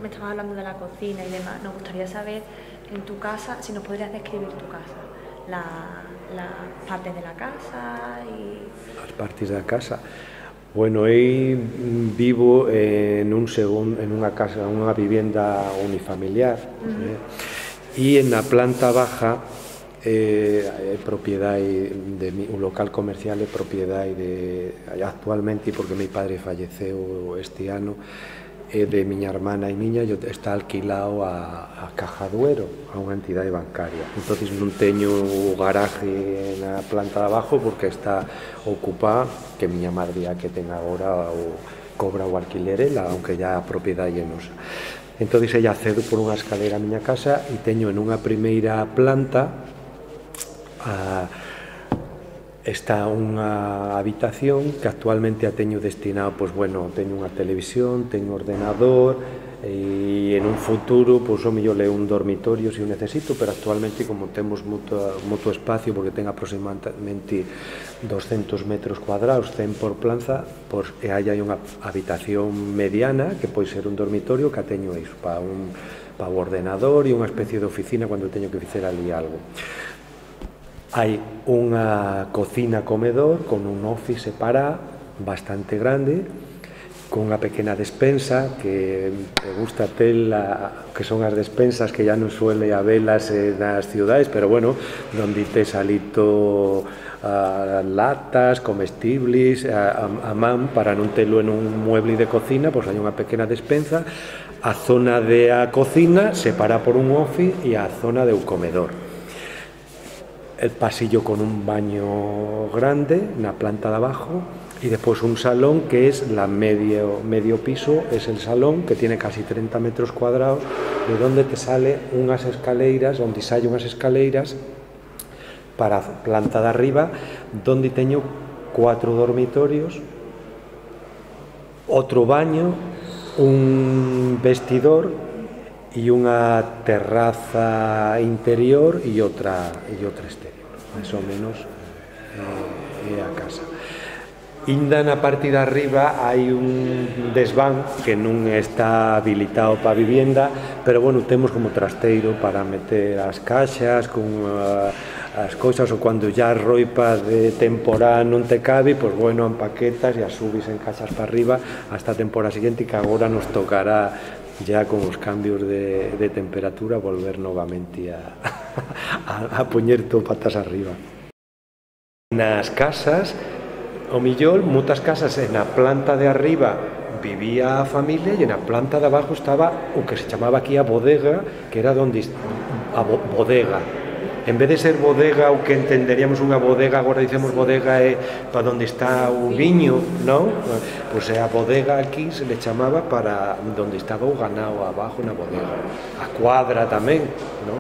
me estabas hablando de la cocina y demás, nos gustaría saber en tu casa, si nos podrías describir tu casa, las partes de la casa y... As partes da casa. Bueno, eu vivo en unha casa, unha vivenda unifamiliar, e na planta baja propiedade de un local comercial, é propiedade actualmente, porque meu padre falleceu este ano, de miña hermana e miña, está alquilado a Caja Duero, a unha entidade bancaria. Entón non teño garaje na planta de abajo porque está ocupada, que miña madre que ten agora cobra o alquiler ela, aunque ya a propiedade é nosa. Entón ella accedo por unha escalera a miña casa e teño en unha primeira planta está unha habitación que actualmente a teño destinado, pois bueno, teño unha televisión, teño ordenador e en un futuro, pois o mellor é un dormitorio se o necesito, pero actualmente como temos moito espacio, porque ten aproximadamente 200 metros cuadrados, 100 por planza, pois hai unha habitación mediana que pode ser un dormitorio que a teño iso, para o ordenador e unha especie de oficina cando teño que facer ali algo. Hai unha cocina comedor con un office separado bastante grande, con unha pequena despensa que me gusta tela, que son as despensas que ya non suele habelas nas ciudades, pero bueno, donde tes alito latas, comestibles, a man, para non telo en un mueble de cocina, pois hai unha pequena despensa, a zona de a cocina separa por un office e a zona do comedor. El pasillo con un baño grande na planta de abajo y después un salón que es medio piso, es el salón que tiene casi 30 metros cuadrados, de donde te sale unhas escaleiras, donde sale unhas escaleiras para a planta de arriba, donde teño 4 dormitorios, outro baño, un vestidor e unha terraza interior e outra exterior, máis ou menos é a casa. Inda na parte de arriba hai un desván que non está habilitado para vivenda, pero bueno, temos como trasteiro para meter as caixas con as cousas, ou cando ya a roipa de temporada non te cabe, pois bueno, empaquetas e as subes en caixas para arriba hasta a temporada seguinte, que agora nos tocará ya con os cambios de temperatura volver novamente a poñer todo patas arriba. Nas casas, o millor, moitas casas na planta de arriba vivía a familia e na planta de abajo estaba o que se chamaba aquí a bodega, que era donde a bodega. En vez de ser bodega, o que entenderíamos unha bodega, agora dicemos bodega é para onde está o viño, non? Pois a bodega aquí se le chamaba para onde estaba o ganado abajo na bodega. A cuadra tamén, non?